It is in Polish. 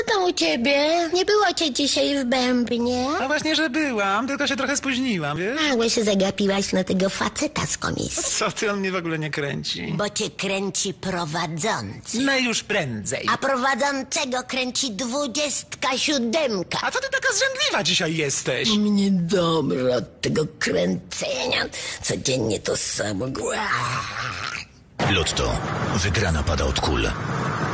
tam u ciebie? Nie było cię dzisiaj w Bębnie? No właśnie, że byłam, tylko się trochę spóźniłam, wiesz? Bo się zagapiłaś na tego faceta z komisji. Co ty, on mnie w ogóle nie kręci. Bo cię kręci prowadzący. No już prędzej. A prowadzącego kręci 27. A co ty taka zrzędliwa dzisiaj jesteś? Mnie dobrze od tego kręcenia. Codziennie to samo. Lotto. Wygrana pada od kul.